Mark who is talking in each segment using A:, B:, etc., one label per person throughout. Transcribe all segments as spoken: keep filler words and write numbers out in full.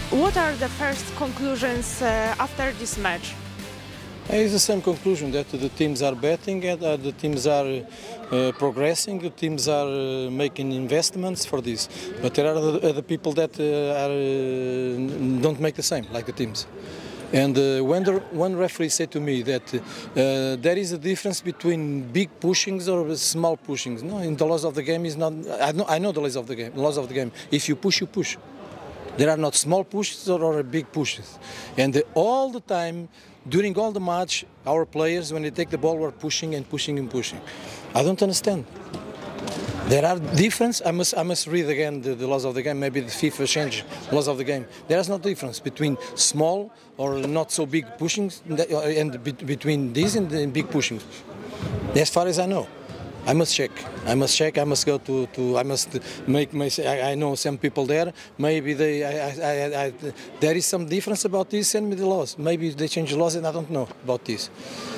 A: What are the first conclusions uh, after this match?
B: It's the same conclusion that the teams are betting and uh, the teams are uh, progressing, the teams are uh, making investments for this. But there are other, other people that uh, are, uh, don't make the same, like the teams. And uh, when the, one referee said to me that uh, there is a difference between big pushings or small pushings. No, in the laws of the game is not. I know, I know the laws of the game. Laws of the game. If you push, you push. There are not small pushes or, or big pushes. And uh, all the time, during all the match, our players, when they take the ball, were pushing and pushing and pushing. I don't understand. There are difference. I must, I must read again the, the laws of the game. Maybe the FIFA changed laws of the game. There is no difference between small or not so big pushings and be, between these and the big pushings. As far as I know, I must check. I must check. I must go to. to I must make my. I, I know some people there. Maybe they. I, I, I, there is some difference about this. Send me the laws. Maybe they change the laws, and I don't know about this.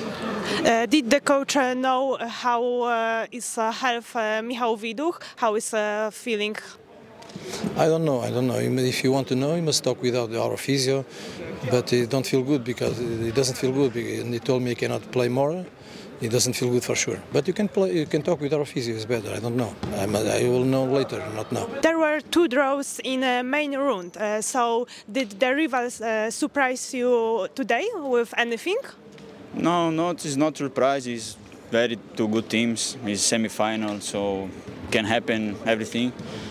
A: Uh, did the coach uh, know how uh, is uh, health uh, Michał Widuch? How is uh, feeling?
B: I don't know. I don't know. If you want to know, you must talk with our physio. But he don't feel good because he doesn't feel good. And he told me he cannot play more. He doesn't feel good for sure. But you can play. You can talk with our physio. It's better. I don't know. I'm, I will know later, not now.
A: There were two draws in a main round. Uh, so did the rivals uh, surprise you today with anything?
C: No, no, it's not surprise. It's very two good teams. It's semi-final, so can happen everything.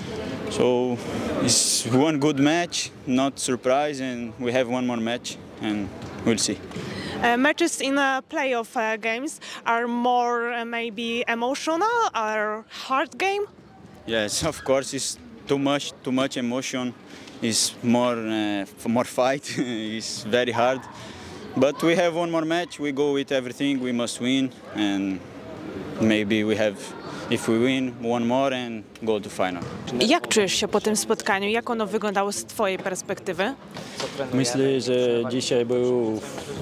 C: So it's one good match, not surprise, and we have one more match, and we'll see.
A: Uh, matches in uh, playoff uh, games are more uh, maybe emotional or hard game.
C: Yes, of course, it's too much, too much emotion. It's more, uh, more fight. It's very hard. But we have one more match, we go with everything, we must win, and maybe we have, if we win, one more and go to final.
A: Jak czujesz się po tym spotkaniu? Jak ono wyglądało z twojej perspektywy?
D: Myślę, że dzisiaj był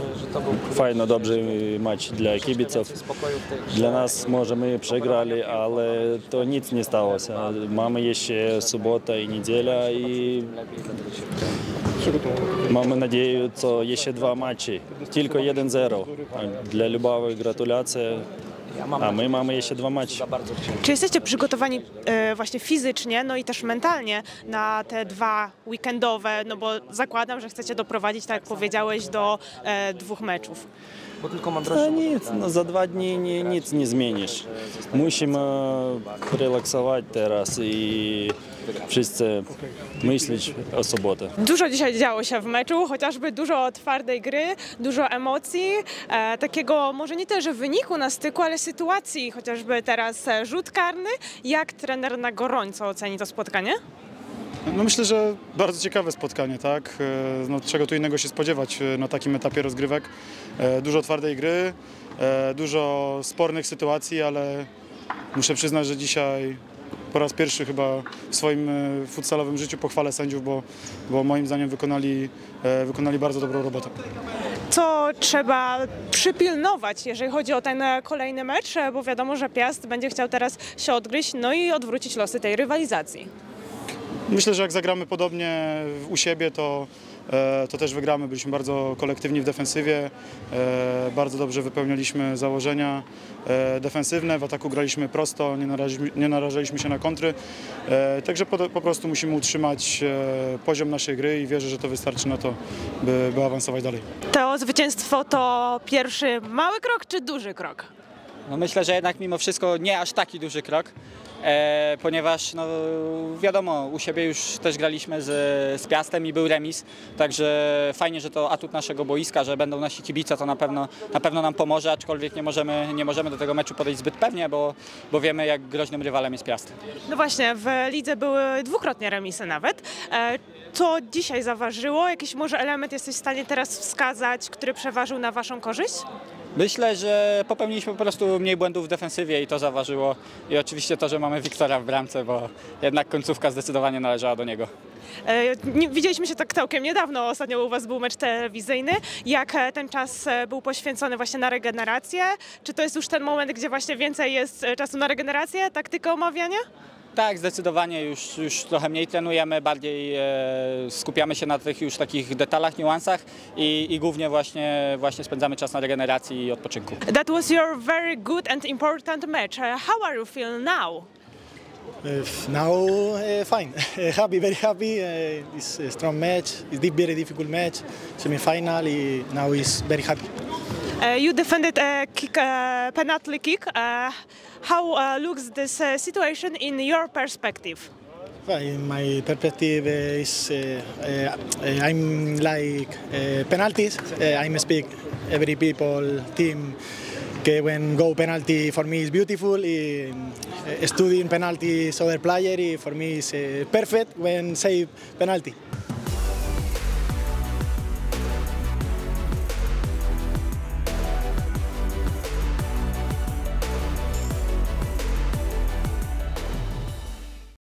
D: fajny, dobry mecz dla kibiców. Dla nas może my przegrali, ale to nic nie stało się. Mamy jeszcze sobota i niedziela i mamy nadzieję, że jeszcze dwa mecze. Tylko jeden zero. Dla Lubawy gratulacje. A my mamy jeszcze dwa mecze.
A: Czy jesteście przygotowani e, właśnie fizycznie, no i też mentalnie na te dwa weekendowe, no bo zakładam, że chcecie doprowadzić, tak jak powiedziałeś, do e, dwóch meczów.
D: Bo tylko mam no nic, no za dwa dni nie, nic nie zmienisz. Musimy relaksować teraz i wszyscy myśleć o sobotę.
A: Dużo dzisiaj działo się w meczu, chociażby dużo twardej gry, dużo emocji, e, takiego może nie tyle, że wyniku na styku, ale sytuacji, chociażby teraz rzut karny. Jak trener na gorąco oceni to spotkanie?
E: No myślę, że bardzo ciekawe spotkanie, tak? No, czego tu innego się spodziewać na takim etapie rozgrywek. Dużo twardej gry, dużo spornych sytuacji, ale muszę przyznać, że dzisiaj po raz pierwszy chyba w swoim futsalowym życiu pochwalę sędziów, bo, bo moim zdaniem wykonali, wykonali bardzo dobrą robotę.
A: Co trzeba przypilnować, jeżeli chodzi o ten kolejny mecz, bo wiadomo, że Piast będzie chciał teraz się odgryźć, no i odwrócić losy tej rywalizacji.
E: Myślę, że jak zagramy podobnie u siebie, to, to też wygramy. Byliśmy bardzo kolektywni w defensywie, bardzo dobrze wypełnialiśmy założenia defensywne, w ataku graliśmy prosto, nie narażaliśmy, nie narażaliśmy się na kontry. Także po, po prostu musimy utrzymać poziom naszej gry i wierzę, że to wystarczy na to, by, by awansować dalej.
A: To zwycięstwo to pierwszy mały krok czy duży krok?
F: No myślę, że jednak mimo wszystko nie aż taki duży krok. E, ponieważ no, wiadomo, u siebie już też graliśmy z, z Piastem i był remis, także fajnie, że to atut naszego boiska, że będą nasi kibice, to na pewno, na pewno nam pomoże, aczkolwiek nie możemy, nie możemy do tego meczu podejść zbyt pewnie, bo, bo wiemy, jak groźnym rywalem jest Piast.
A: No właśnie, w lidze były dwukrotnie remisy nawet. E, co dzisiaj zaważyło? Jakiś może element jesteś w stanie teraz wskazać, który przeważył na waszą korzyść?
F: Myślę, że popełniliśmy po prostu mniej błędów w defensywie i to zaważyło. I oczywiście to, że mamy Wiktora w bramce, bo jednak końcówka zdecydowanie należała do niego.
A: E, nie, widzieliśmy się tak całkiem niedawno, ostatnio u was był mecz telewizyjny. Jak ten czas był poświęcony właśnie na regenerację? Czy to jest już ten moment, gdzie właśnie więcej jest czasu na regenerację, taktykę omawiania?
F: Tak, zdecydowanie już, już trochę mniej trenujemy, bardziej e, skupiamy się na tych już takich detalach, niuansach i, i głównie właśnie, właśnie spędzamy czas na regeneracji i odpoczynku.
A: That was your very good and important match. Uh, how are you feeling now?
G: Uh, now uh, fine, uh, happy, very happy. Uh, it's a strong match. It's a very difficult match. Semi-final. Uh, now is very happy.
A: Uh, you defended a kick, uh, penalty kick. Uh, how uh, looks this uh, situation in your perspective?
G: Well, in my perspective uh, is uh, uh, I'm like uh, penalties. Uh, I'm speak every people team. Okay, when go penalty for me is beautiful. Uh, studying penalties other player for me is uh, perfect when save penalty.